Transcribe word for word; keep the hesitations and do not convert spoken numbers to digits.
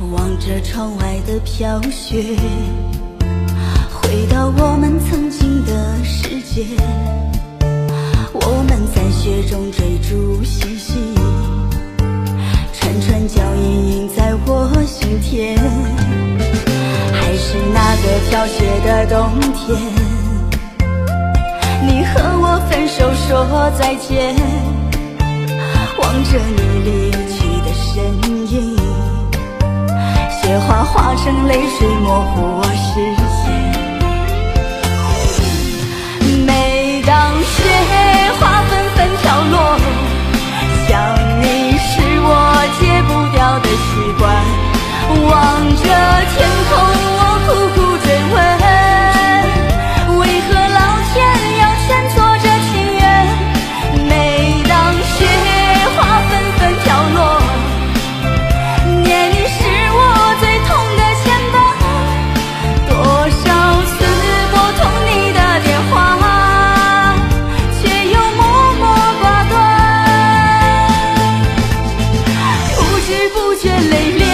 望着窗外的飘雪，回到我们曾经的世界。我们在雪中追逐嬉戏，串串脚印印在我心田。还是那个飘雪的冬天，你和我分手说再见，望着你离去的身影，雪花化成泪水模糊我视线。每当雪花纷纷飘落，想你是我戒不掉的习惯。望着天空我苦苦追问，为何老天要全做这情缘。每当雪花纷纷飘落，念你是我最痛的牵绊。多少次拨通你的电话，却又默默挂断。不知不觉泪流